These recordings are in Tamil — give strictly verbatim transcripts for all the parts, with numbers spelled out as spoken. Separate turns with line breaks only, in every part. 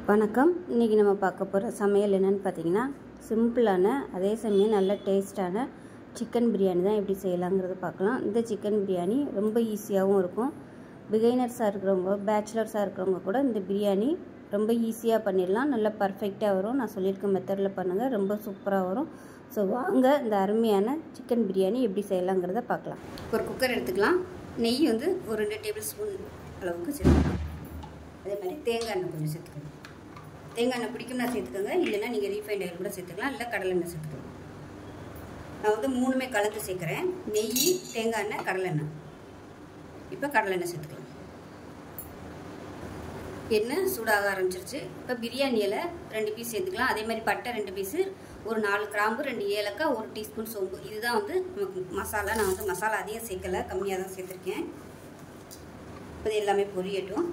வணக்கம். இன்றைக்கி நம்ம பார்க்க போகிற சமையல் என்னென்னு பார்த்தீங்கன்னா, சிம்பிளான அதே சமயம் நல்ல டேஸ்ட்டான சிக்கன் பிரியாணி தான் எப்படி செய்யலாங்கிறத பார்க்கலாம். இந்த சிக்கன் பிரியாணி ரொம்ப ஈஸியாகவும் இருக்கும். பிகைனர்ஸாக இருக்கிறவங்க, பேச்சுலர்ஸாக இருக்கிறவங்க கூட இந்த பிரியாணி ரொம்ப ஈஸியாக பண்ணிடலாம். நல்லா பர்ஃபெக்டாக வரும். நான் சொல்லியிருக்க மெத்தடில் பண்ணுங்கள், ரொம்ப சூப்பராக வரும். ஸோ வாங்க இந்த அருமையான சிக்கன் பிரியாணி எப்படி செய்யலாங்கிறத பார்க்கலாம். ஒரு குக்கர் எடுத்துக்கலாம். நெய் வந்து ஒரு ரெண்டு டேபிள் ஸ்பூன் அளவுக்கு சேர்த்துக்கலாம். அதே மாதிரி தேங்காய் எண்ணெய் கொஞ்சம் சேர்த்துக்கணும். தேங்காய் எண்ணெய் பிடிக்கும்னா சேர்த்துக்கோங்க, இல்லைன்னா நீங்கள் ரீஃபைண்ட் ஆயில் கூட சேர்த்துக்கலாம், இல்லை கடலை எண்ணெய் சேர்த்துக்கலாம். நான் வந்து மூணுமே கலந்து சேர்க்குறேன், நெய், தேங்காய் எண்ணெய், கடலை எண்ணெய். இப்போ கடலை எண்ணெய் சேர்த்துக்கலாம். எண்ணெய் சூடாக ஆரம்பிச்சிருச்சு. இப்போ பிரியாணியில் ரெண்டு பீஸ் சேர்த்துக்கலாம். அதே மாதிரி பட்டை ரெண்டு பீஸு, ஒரு நாலு கிராம்பு, ரெண்டு ஏலக்காய், ஒரு டீஸ்பூன் சோம்பு. இதுதான் வந்து நமக்கு மசாலா. நான் வந்து மசாலா அதிகம் சேர்க்கலை, கம்மியாக தான் சேர்த்துருக்கேன். இப்போ இது எல்லாமே பொரியட்டும்.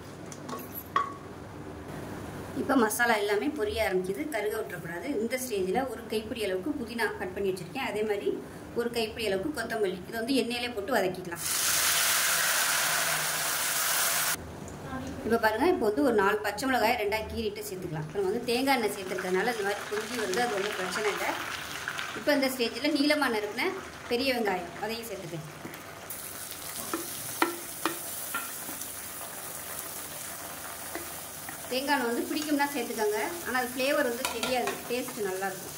இப்போ மசாலா எல்லாமே பொரிய ஆரம்பிக்குது, கருக விட்டுறக்கூடாது. இந்த ஸ்டேஜில் ஒரு கைப்பிடி அளவுக்கு புதினா கட் பண்ணி வச்சுருக்கேன். அதே மாதிரி ஒரு கைப்பிடி அளவுக்கு கொத்தமல்லி. இதை வந்து எண்ணெயிலே போட்டு வதக்கிக்கலாம். இப்போ பாருங்கள், இப்போ வந்து ஒரு நாலு பச்சை மிளகாய் ரெண்டாக கீறிட்டு சேர்த்துக்கலாம். நம்ம வந்து தேங்காய் எண்ணெய் சேர்த்துருக்கறதுனால இந்த மாதிரி பொங்கி வருது, அது ஒன்றும் பிரச்சனை இல்லை. இப்போ இந்த ஸ்டேஜில் நீளமான இருக்கிற பெரிய வெங்காயம் அதையும் சேர்த்துக்கலாம். தேங்காய் எண்ணெய் வந்து பிடிக்கும்னா சேர்த்துக்கோங்க, ஆனால் அது ஃப்ளேவர் வந்து தெரியாது, டேஸ்ட்டு நல்லாயிருக்கும்.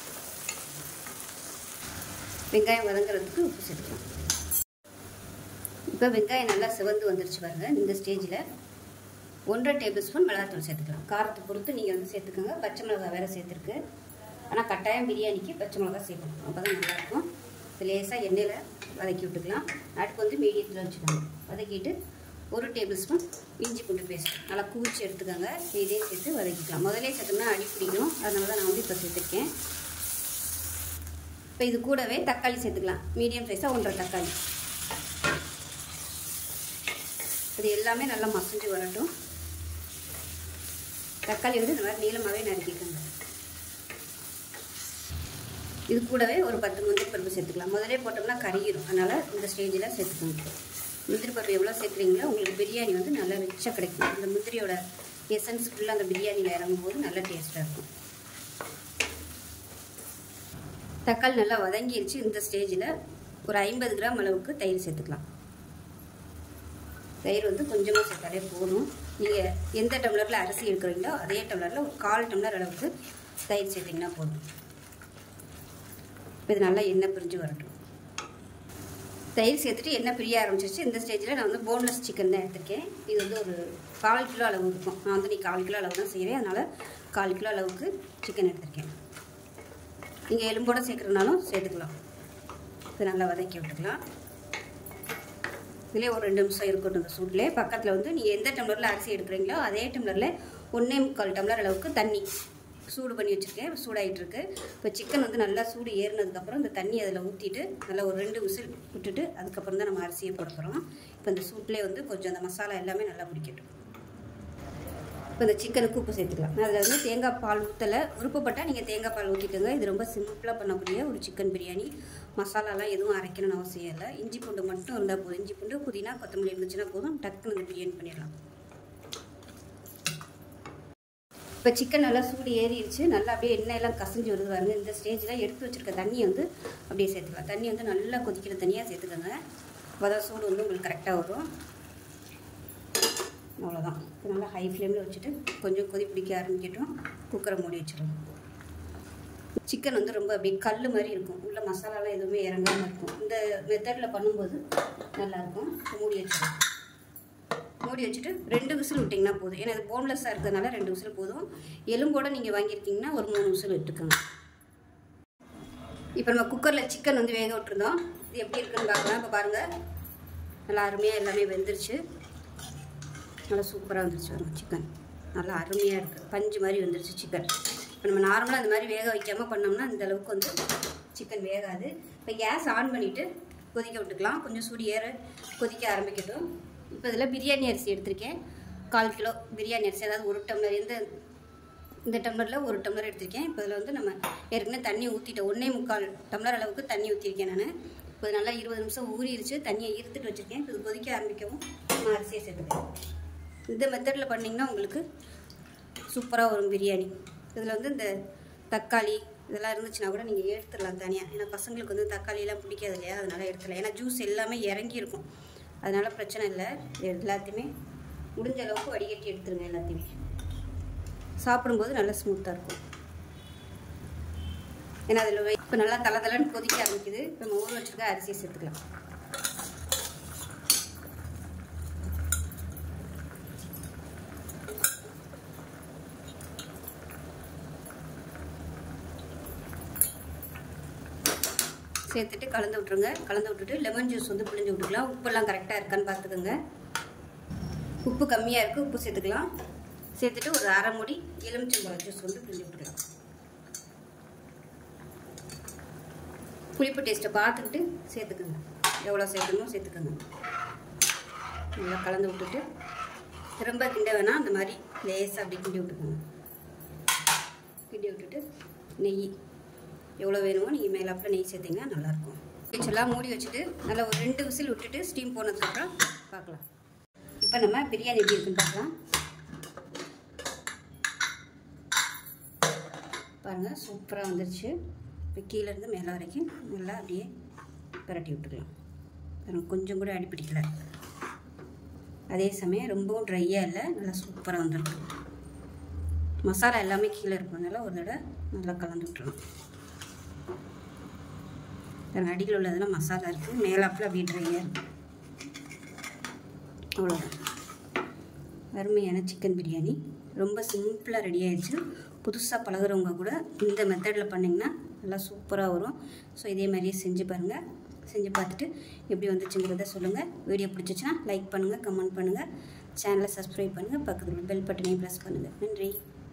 வெங்காயம் வதங்குறதுக்கு உப்பு சேர்த்துக்கலாம். இப்போ வெங்காயம் நல்லா சிவந்து வந்துருச்சு பாருங்கள். இந்த ஸ்டேஜில் ஒன்றரை டேபிள் ஸ்பூன் மிளகாத்தூள் சேர்த்துக்கலாம். காரத்தை பொறுத்து நீங்கள் வந்து சேர்த்துக்கோங்க. பச்சை மிளகாய் வேறு சேர்த்துருக்கு, ஆனால் கட்டாயம் பிரியாணிக்கு பச்சை மிளகாய் சேர்க்கணும், அப்போ தான் நல்லாயிருக்கும். இப்போ லேசாக எண்ணெயில் வதக்கி விட்டுக்கலாம். அடுப்பு வந்து மீடியத்தில் வச்சுக்கோங்க. வதக்கிட்டு ஒரு டேபிள் ஸ்பூன் இஞ்சி பூண்டு பேஸ்ட் நல்லா குவிச்சு எடுத்துக்கோங்க. இதே சேர்த்து வதக்கிக்கலாம். முதலே சேர்த்தோம்னா அடி பிடிக்கும், அதனால தான் நான் வந்து இப்போ சேர்த்துருக்கேன். இப்போ இது கூடவே தக்காளி சேர்த்துக்கலாம். மீடியம் சைஸாக ஒன்றரை தக்காளி. இது எல்லாமே நல்லா மசிஞ்சு வரட்டும். தக்காளி வந்து இந்த மாதிரி நீளமாகவே நறுக்கிக்கோங்க. இது கூடவே ஒரு பத்து முந்திரி பருப்பு சேர்த்துக்கலாம். முதலே போட்டோம்னா கருகிரும், அதனால் இந்த ஸ்டேஜில் சேர்த்துக்கோங்க. முந்திரி பருப்பு எவ்வளோ சேர்க்குறீங்களோ உங்களுக்கு பிரியாணி வந்து நல்லா ரிச்சாக கிடைக்கும். இந்த முந்திரியோட எசன்ஸ் ஃபுல்லாக அந்த பிரியாணியில் இறங்கும்போது நல்லா டேஸ்ட்டாக இருக்கும். தக்காளி நல்லா வதங்கிடுச்சு. இந்த ஸ்டேஜில் ஒரு ஐம்பது கிராம் அளவுக்கு தயிர் சேர்த்துக்கலாம். தயிர் வந்து கொஞ்சமாக சேர்த்தாலே போதும். நீங்கள் எந்த டம்ளரில் அரிசி எடுக்கிறீங்களோ அதே டம்ளரில் ஒரு கால் டம்ளர் அளவுக்கு தயிர் சேர்த்திங்கன்னா போதும். இப்போ இது நல்லா எண்ணெய் பிரிஞ்சு வரட்டும். தயிர் சேர்த்துட்டு எண்ணெய் பிரிய ஆரம்பிச்சிருச்சு. இந்த ஸ்டேஜில் நான் வந்து போன்லெஸ் சிக்கன் தான் எடுத்திருக்கேன். இது வந்து ஒரு கால் கிலோ அளவு இருக்கும். நான் வந்து நீ கால் கிலோ அளவு தான் செய்கிறேன், அதனால் கால் கிலோ அளவுக்கு சிக்கன் எடுத்திருக்கேன். நீங்கள் எலும்போடு சேர்க்குறதுனாலும் சேர்த்துக்கலாம். இது நல்லா வதக்கி விட்டுக்கலாம். இதிலே ஒரு ரெண்டு நிமிஷம் இருக்கட்டும். இந்த சூட்லேயே பக்கத்தில் வந்து நீங்கள் எந்த டம்ளரில் அரிசி எடுக்கிறீங்களோ அதே டம்ளரில் ஒன்றே முக்கால் டம்ளர் அளவுக்கு தண்ணி சூடு பண்ணி வச்சுருக்கேன். சூடாகிட்டுருக்கு. இப்போ சிக்கன் வந்து நல்லா சூடு ஏறினதுக்கப்புறம் இந்த தண்ணி அதில் ஊற்றிட்டு நல்லா ஒரு ரெண்டு விசில் விட்டுட்டு அதுக்கப்புறம் தான் நம்ம அரிசியை போட போகிறோம். இப்போ இந்த சூட்லேயே வந்து கொஞ்சம் அந்த மசாலா எல்லாமே நல்லா பிடிக்கட்டும். இப்போ இந்த சிக்கனுக்கு உப்பு சேர்த்துக்கலாம். நான் அதில் வந்து தேங்காய் பால் ஊற்றலை. விருப்பப்பட்டால் நீங்கள் தேங்காய் பால் ஊற்றிக்கோங்க. இது ரொம்ப சிம்பிளாக பண்ணக்கூடிய ஒரு சிக்கன் பிரியாணி. மசாலாலாம் எதுவும் அரைக்கணும்னு அவசியம் இல்லை. இஞ்சி பூண்டு மட்டும் இருந்தால் போதும். இஞ்சி பூண்டு, புதினா, கொத்தமல்லி இருந்துச்சுன்னா போதும். டக்குன்னு இந்த பிரியாணி பண்ணிடலாம். இப்போ சிக்கன் நல்லா சூடு ஏறிடுச்சு. நல்லா அப்படியே எண்ணெயெல்லாம் கசிஞ்சு வருது பாருங்க. இந்த ஸ்டேஜில் எடுத்து வச்சுருக்க தண்ணியை வந்து அப்படியே சேர்த்துக்கலாம். தண்ணி வந்து நல்லா கொதிக்கிற தண்ணியாக சேர்த்துக்கோங்க. அப்போ தான் சூடு வந்து உங்களுக்கு கரெக்டாக வரும். அவ்வளோதான். இப்போ நல்லா ஹை ஃப்ளேமில் வச்சுட்டு கொஞ்சம் கொதி பிடிக்க ஆரம்பிக்கட்டும். குக்கரை மூடி வச்சிடும். சிக்கன் வந்து ரொம்ப அப்படியே கல் மாதிரி இருக்கும். உள்ள மசாலாலாம் எதுவுமே இறங்காமல் இருக்கும். இந்த மெத்தடில் பண்ணும்போது நல்லாயிருக்கும். மூடி வச்சிடும். மூடி வச்சுட்டு ரெண்டு விசில் விட்டிங்கன்னா போதும். ஏன்னா இது போன்லெஸ்ஸாக இருக்கிறதுனால ரெண்டு விசில் போதும். எலும்போடு நீங்கள் வாங்கியிருக்கீங்கன்னா ஒரு மூணு விசில் விட்டுக்கோங்க. இப்போ நம்ம குக்கரில் சிக்கன் வந்து வேக விட்டுருந்தோம். இது எப்படி இருக்குன்னு பார்க்கலாம். இப்போ பாருங்கள், நல்லா அருமையாக எல்லாமே வெந்துருச்சு. நல்லா சூப்பராக வந்துருச்சு வரும் சிக்கன். நல்லா அருமையாக இருக்குது. பஞ்சு மாதிரி வந்துருச்சு சிக்கன். இப்போ நம்ம நார்மலாக அந்த மாதிரி வேக வைக்காமல் பண்ணோம்னா இந்த அளவுக்கு வந்து சிக்கன் வேகாது. இப்போ கேஸ் ஆன் பண்ணிவிட்டு கொதிக்க விட்டுக்கலாம். கொஞ்சம் சூடு ஏற கொதிக்க ஆரம்பிக்கட்டும். இப்போ இதில் பிரியாணி அரிசி எடுத்திருக்கேன். கால் கிலோ பிரியாணி அரிசி, அதாவது ஒரு டம்ளர், எந்த இந்த டம்ளரில் ஒரு டம்ளர் எடுத்திருக்கேன். இப்போ இதில் வந்து நம்ம ஏற்கனவே தண்ணி ஊற்றிட்டேன். ஒன்றே முக்கால் டம்ளர் அளவுக்கு தண்ணி ஊற்றிருக்கேன் நான். இப்போ நல்லா இருபது நிமிஷம் ஊறிடுச்சு. தண்ணியை ஈர்த்துட்டு வச்சுருக்கேன். இப்போ இது கொதிக்க ஆரம்பிக்கவும் நம்ம அரிசியை சேர்த்துக்கேன். இந்த மெத்தடில் பண்ணிங்கன்னா உங்களுக்கு சூப்பராக வரும் பிரியாணி. இதில் வந்து இந்த தக்காளி இதெல்லாம் இருந்துச்சுன்னா கூட நீங்கள் எடுத்துடலாம் தனியாக. ஏன்னா பசங்களுக்கு வந்து தக்காளியெல்லாம் பிடிக்காது இல்லையா, அதனால் எடுத்துடலாம். ஏன்னா ஜூஸ் எல்லாமே இறங்கியிருக்கும், அதனால் பிரச்சனை இல்லை. எல்லாத்தையுமே முடிஞ்ச அளவுக்கு வடிகட்டி எடுத்துருங்க. எல்லாத்தையுமே சாப்பிடும்போது நல்லா ஸ்மூத்தாக இருக்கும். ஏன்னா அதில் இப்போ நல்லா தலை தலைன்னு கொதிக்க ஆரம்பிக்குது. இப்போ நம்ம ஊற வச்சுருக்க அரிசியை சேர்த்துக்கலாம். சேர்த்துட்டு கலந்து விட்ருங்க. கலந்து விட்டுட்டு லெமன் ஜூஸ் வந்து புளிஞ்சு விட்டுக்கலாம். உப்பெல்லாம் கரெக்டாக இருக்கான்னு பார்த்துக்கோங்க. உப்பு கம்மியாக இருக்குது, உப்பு சேர்த்துக்கலாம். சேர்த்துட்டு ஒரு அரை மூடி எலுமிச்சம்பழம் ஜூஸ் வந்து புளிஞ்சு விட்டுக்கலாம். புளிப்பு டேஸ்ட்டை பார்த்துக்கிட்டு சேர்த்துக்கோங்க. எவ்வளோ சேர்க்கணுமோ சேர்த்துக்கோங்க. நல்லா கலந்து விட்டுட்டு ரொம்ப கிண்ட வேணாம், அந்த மாதிரி லேசாக அப்படி கிண்டி விட்டுக்கோங்க. கிண்டி விட்டுட்டு நெய் எவ்வளோ வேணுமோ நீங்கள் மேலாப்பில் நெய் சேர்த்திங்கன்னா நல்லாயிருக்கும். வச்செல்லாம் மூடி வச்சுட்டு நல்லா ஒரு ரெண்டு விசில் விட்டுட்டு ஸ்டீம் போனதுக்கப்புறம் பார்க்கலாம். இப்போ நம்ம பிரியாணி எப்படி இருக்குன்னு பார்க்கலாம். பாருங்கள், சூப்பராக வந்துருச்சு. இப்போ கீழேருந்து மேலே வரைக்கும் நல்லா அப்படியே பரட்டி விட்டுக்கலாம். பாருங்கள், கொஞ்சம் கூட அடி பிடிக்கல. அதே சமயம் ரொம்பவும் ட்ரையாக இல்லை, நல்லா சூப்பராக வந்துருக்கு. மசாலா எல்லாமே கீழே இருப்பதுனால ஒரு தடவை நல்லா கலந்து விட்டுருலாம். அடியில் உள்ளதெல்லாம் மசாலா இருக்குது, மேலாப்பில் அப்படியே ட்ரையாக இருக்குது. அவ்வளோதான், அருமையான சிக்கன் பிரியாணி ரொம்ப சிம்பிளாக ரெடி ஆகிடுச்சு. புதுசாக பழகுறவங்க கூட இந்த மெத்தடில் பண்ணிங்கன்னா நல்லா சூப்பராக வரும். ஸோ இதே மாதிரியே செஞ்சு பாருங்கள். செஞ்சு பார்த்துட்டு எப்படி வந்துச்சுங்கிறத சொல்லுங்கள். வீடியோ பிடிச்சிச்சின்னா லைக் பண்ணுங்கள், கமெண்ட் பண்ணுங்கள், சேனலை சப்ஸ்கிரைப் பண்ணுங்கள், பக்கத்தில் பெல் பட்டனையும் ப்ரெஸ் பண்ணுங்கள். நன்றி.